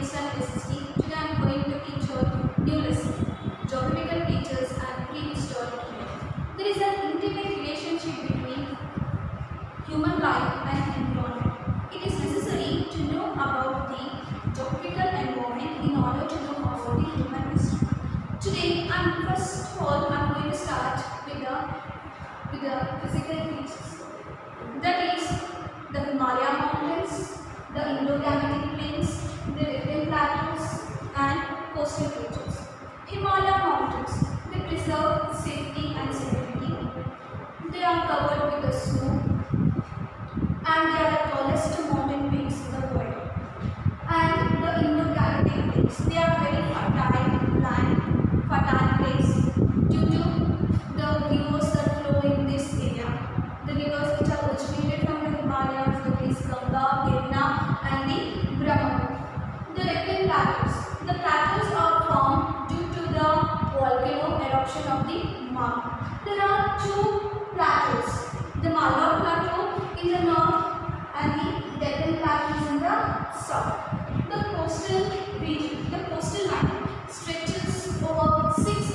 Instant SST. Today I am going to teach you new lesson, geographical features and prehistoric period. There is an intimate relationship between human life and environment. It is necessary to know about the geographical environment in order to know about the human history. Today, first of all, I am going to start with the physical features. That is the Himalaya mountains, the Indo-Gangetic plains, the Libyan plateaus, and coastal regions. Himalaya mountains, they preserve safety and security. They are covered with the snow, and they are the tallest mountain peaks in the world. And the Indo-Gangetic plains, they are very fertile place due to the rivers that flow in this area. The rivers which are originated from the Himalayas, that is Ganga, Yamuna, and the Brahmaputra. The Libyan plateaus. The plateaus are formed due to the volcano eruption of the magma. There are two plateaus: the Malwa Plateau in the north and the Deccan Plateaus in the south. The coastal region, the coastal line, stretches over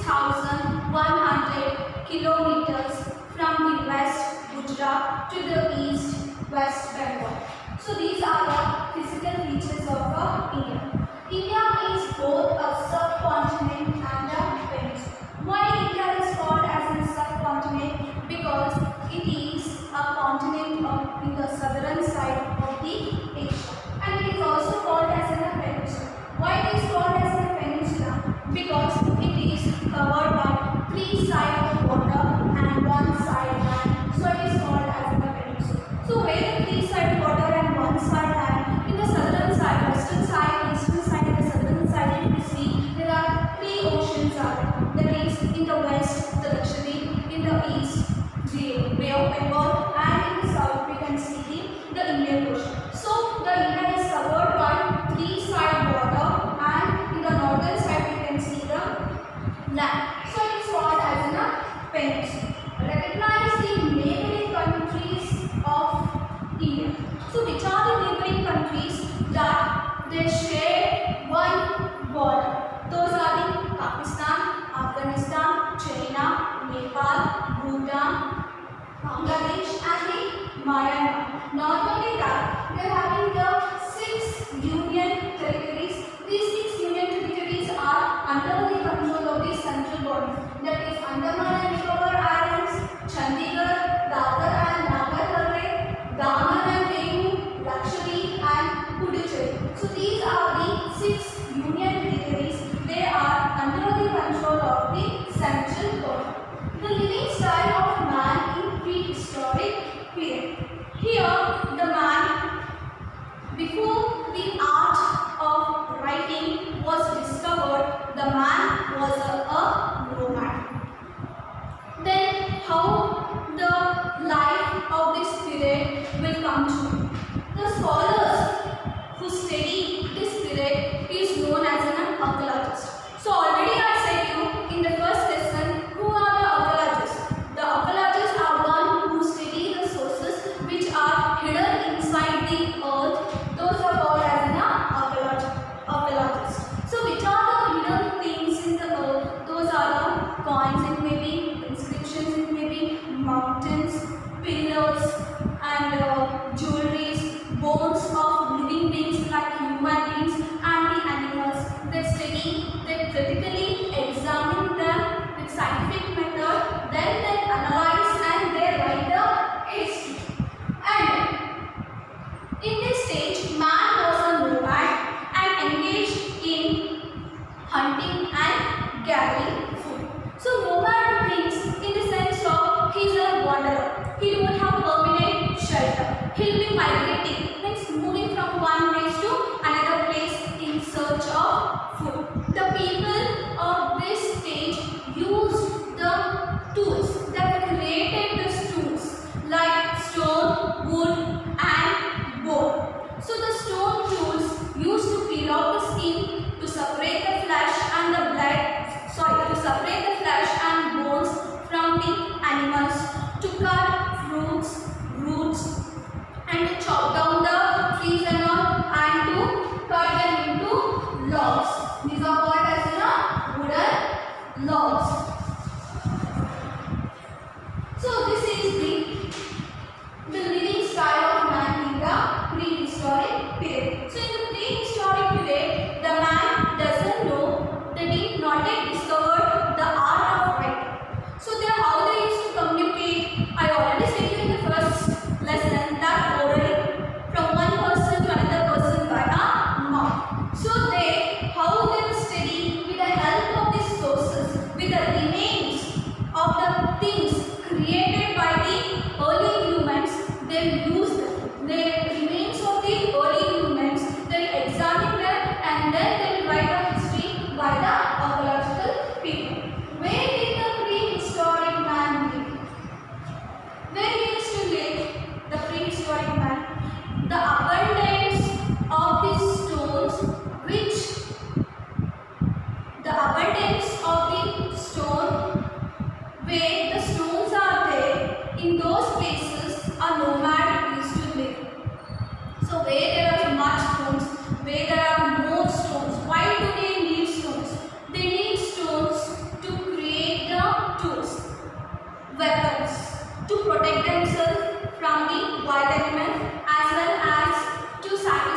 6,100 kilometers from the west Gujarat to the east West Bengal. So these are the physical features of India. India is both a subcontinent and a peninsula. Why India is called as a subcontinent? Because it is a continent in the southern side of the Asia, and it is also called as a peninsula. Why it is called as a peninsula? Because it is covered by three sides of water and one side land. So it is called as a peninsula. So where the three sides water and one side land, in the southern side, western side, eastern side, and the southern side, if you see, there are three oceans are there. That is, in the west, the Lakshadweep; in the east, the Bay of Bengal; and in the south, we can see the Indian Ocean. So the India is covered by three side water, and in the northern side, we can see the land. So it is called as a peninsula. Recognize the neighboring countries of India. So which are the neighboring countries that they share one border? Those are the Pakistan, Afghanistan, China, Nepal, Bhutan, Bangladesh, and the Myanmar. Not only that, they are having the 6 union territories. These 6 union territories are under the control of the central government. That is Andaman and Nicobar Islands, Chandigarh, Dadar and Nagar Haveli, Daman and Diu, Lakshadweep and Puducherry. So these are the 6 union territories. They are under the control of the central government. The living style of man in prehistoric period. Here, the man, before the art of writing was discovered, the man was a nomad. Then, how the life of this period will come to? The scholars who study this period is known as an archaeologist. So already I said you in the first lesson, who are the archaeologists? The archaeologists are one who study the sources which are hidden inside the earth. Those are called as an archaeologist. So which are the hidden things in the earth? Those are the coins, it may be inscriptions, it may be mountains, pillars, and jewelries, bones of living beings like human beings and the animals. They study, they critically examine them with scientific method, then they analyze and they write the history. And in this stage, man was a nomad and engaged in hunting and gathering food. So nomad means in the sense of he is a wanderer. He don't have permanent shelter. He will be migrating, means moving from one place to another place in search of food. The people of this stage used the tools that created the tools like stone, wood, and bone. So the stone tools used to peel off the skin, to separate the flesh and the to separate the flesh and bones from the animals, to cut fruits, roots, and to chop down places a nomad used to live. So where there are much stones, where there are more stones, why do they need stones? They need stones to create the tools, weapons, to protect themselves from the wild animals, as well as to sacrifice